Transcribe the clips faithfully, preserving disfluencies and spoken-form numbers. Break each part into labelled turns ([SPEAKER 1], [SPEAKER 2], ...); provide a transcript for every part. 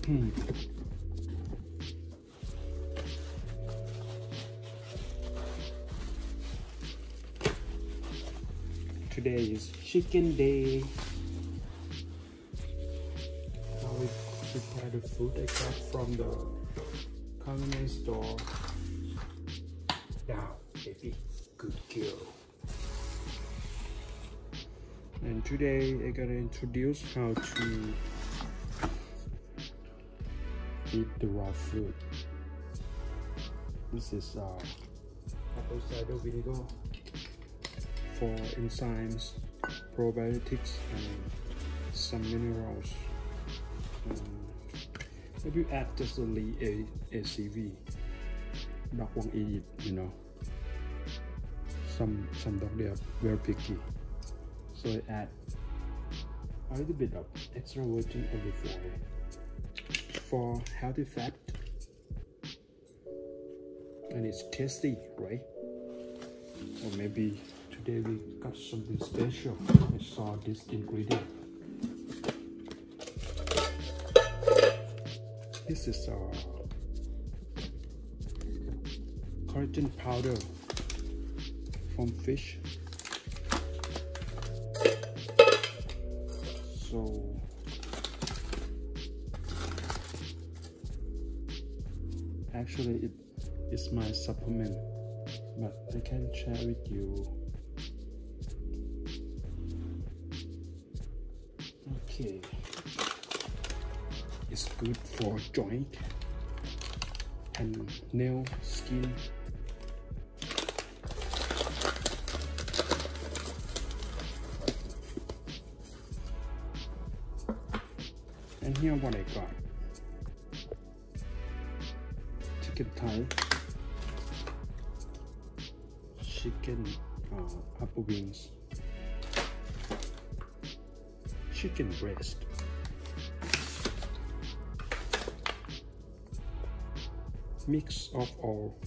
[SPEAKER 1] Hmm. Today is chicken day. Now we prepare the food I got from the Canine store. Now, baby, good girl. And today I'm gonna introduce how to eat the raw food. This is uh, apple cider vinegar for enzymes, probiotics, and some minerals. Um, maybe add just only a ACV. Dog won't eat it, you know. Some some dog, they are very picky, so I add a little bit of extra virgin olive oil for healthy fat, and it's tasty, right? Or maybe today we got something special. I saw this ingredient. This is a collagen powder from fish. So actually it is my supplement, but I can share with you. Okay, it's good for joint and nail skin. And here what I got: chicken thigh, chicken uh, upper wings, chicken breast, mix of all,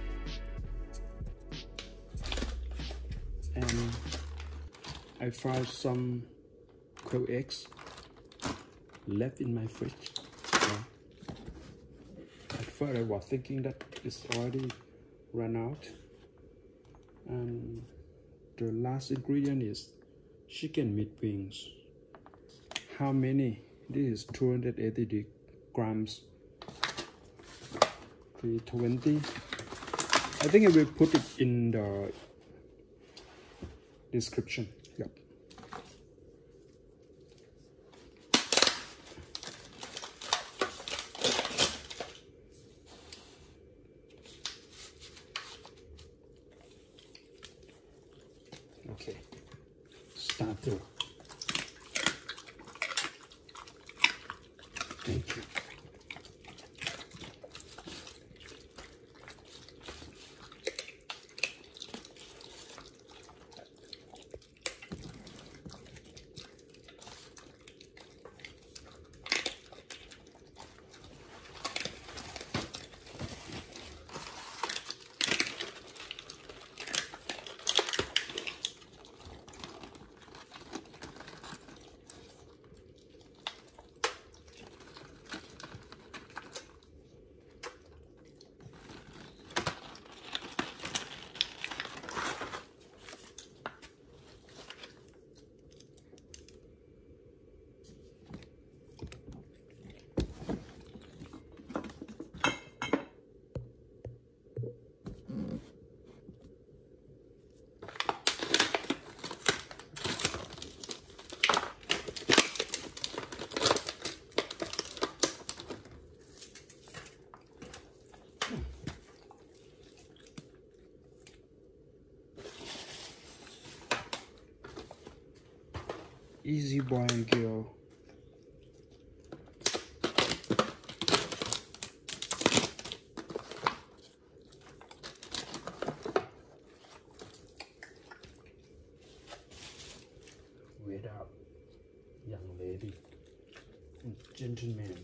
[SPEAKER 1] and I found some quail eggs left in my fridge. Yeah. At first I was thinking that it's already run out, and the last ingredient is chicken meat wings. How many? This is two hundred eighty grams, three twenty. I think I will put it in the description. Yep. Okay, start through. Thank you. Easy boy and girl. Wait up, young lady and gentleman.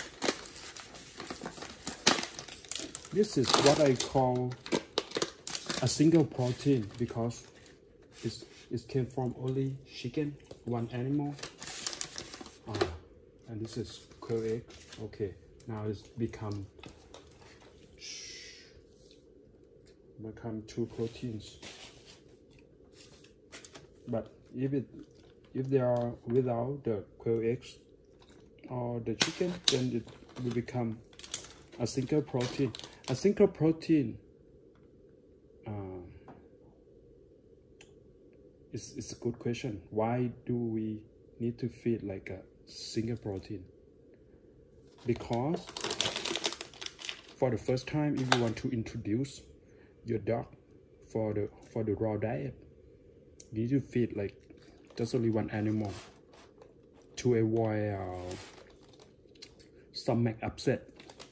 [SPEAKER 1] This is what I call a single protein because it's, it came from only chicken, one animal. Uh, and this is quail egg. Okay, now it's become become two proteins. But if it if they are without the quail eggs or the chicken, then it will become a single protein. A single protein uh, is, is a good question. Why do we need to feed like a single protein? Because for the first time, if you want to introduce your dog for the for the raw diet, you need to feed like just only one animal to avoid uh, stomach upset.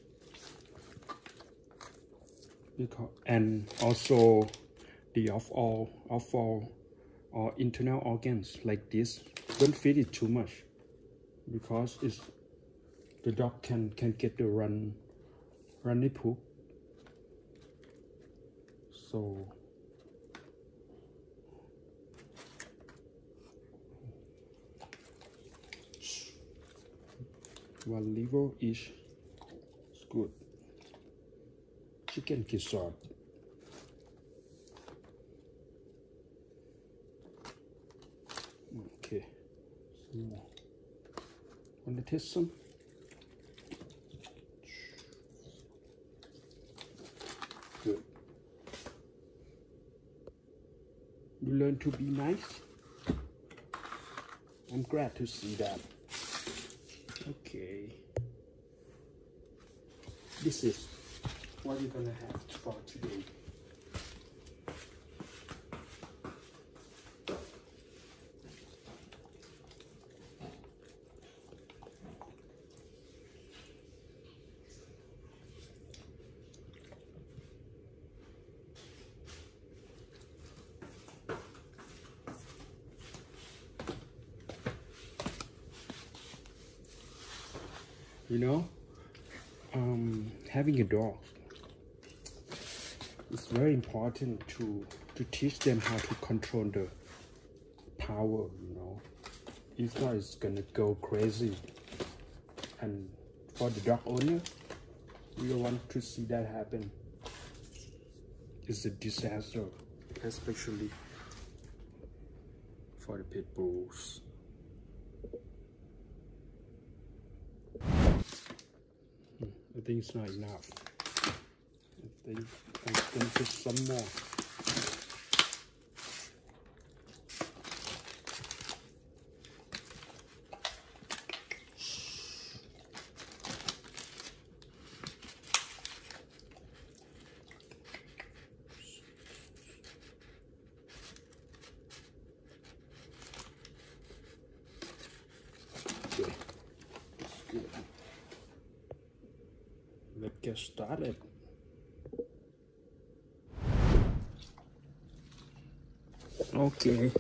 [SPEAKER 1] Because, and also the of all of all or internal organs like this, don't feed it too much because it's the dog can can get the run runny poop. So one liver each is good. Chicken gizzard. Okay, some more. Want to taste some? Good. You learn to be nice. I'm glad to see that. Okay. This is what you're gonna have for today. You know, um, having a dog, it's very important to to teach them how to control the power. You know, if not, it's gonna go crazy. And for the dog owner, we don't want to see that happen. It's a disaster, especially for the pit bulls. I think it's not enough. I think I'm gonna put some more. Okay, that's good. Let's get started. Okay.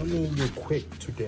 [SPEAKER 1] Nomyen, you're quick today.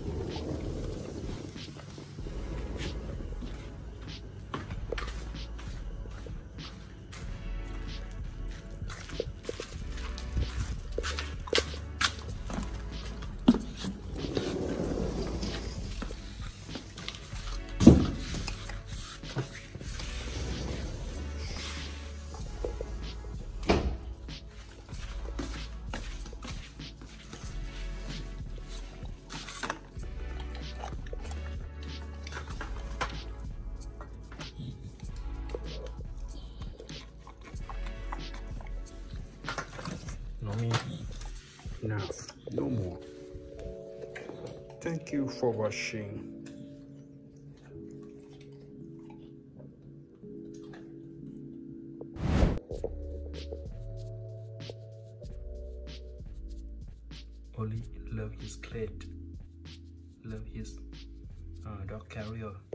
[SPEAKER 1] Enough, no more. Thank you for watching. Oli love his plate, love his uh, dog carrier.